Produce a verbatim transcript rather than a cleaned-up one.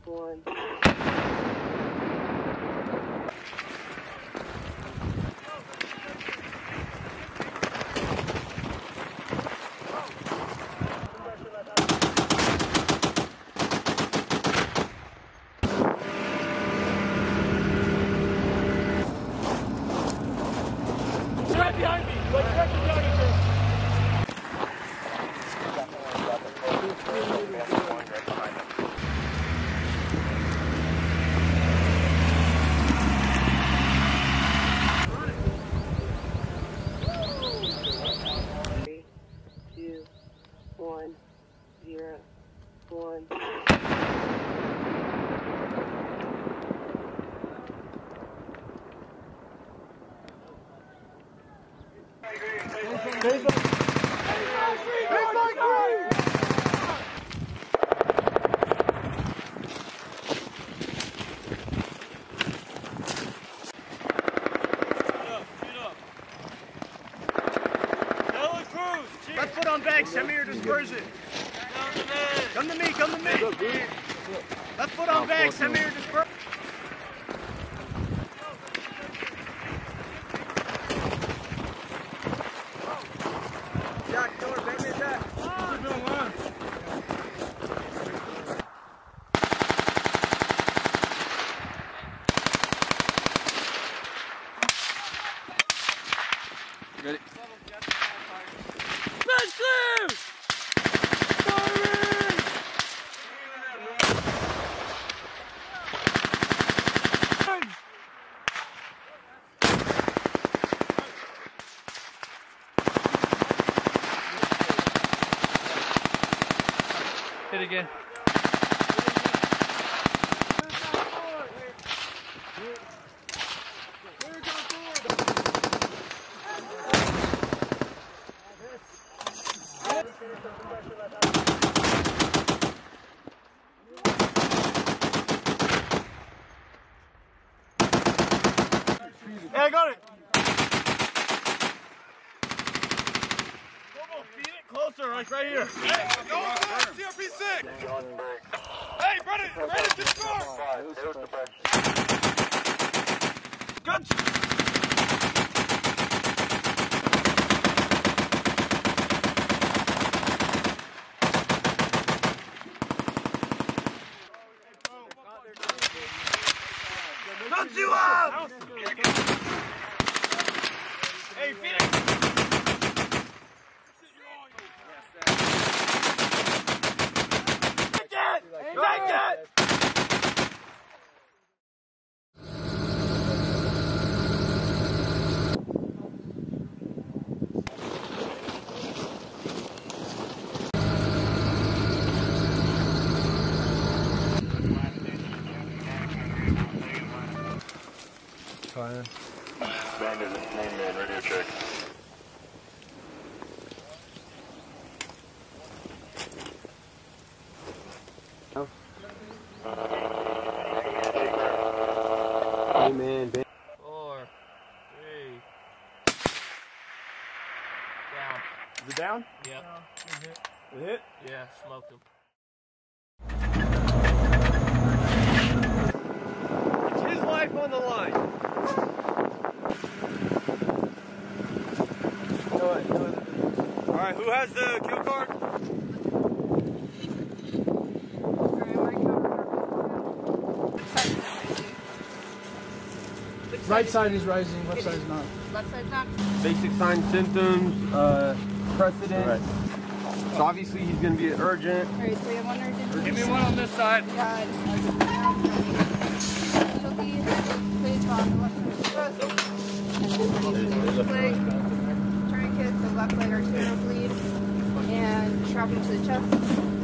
one. Right behind me! Like, right behind me, sir! Three, two, one, zero, one. Left foot on bag, send me your dispersion. Come to me, come to me. Left foot on bag, send me your dispersion. Jack, door, bring me that. Ready? Smash clear! Firing! Hit again. Hey, I got it! Feed it closer, like right here. Hey, go on, C R P six! Hey, Brennan! Brennan, get the car! Good! Don't you up! Hey, feed it! Take it! Take it! Fire. Band is main man, radio check. Oh. Hey man, band. Four, three. Down. Is it down? Yep. It hit. It hit? Yeah, smoked him. It's his life on the line. All right, who has the kill card? Right side is rising, left side is not. Left side's not. Basic signs, symptoms, uh, precedent. Right. So obviously he's going to be urgent. Alright, so we have one urgent. Give me one on this side. We got Casualty, please on the left side of the chest. Leg, tourniquet, so left leg arterial bleed, and shrapnel to the chest.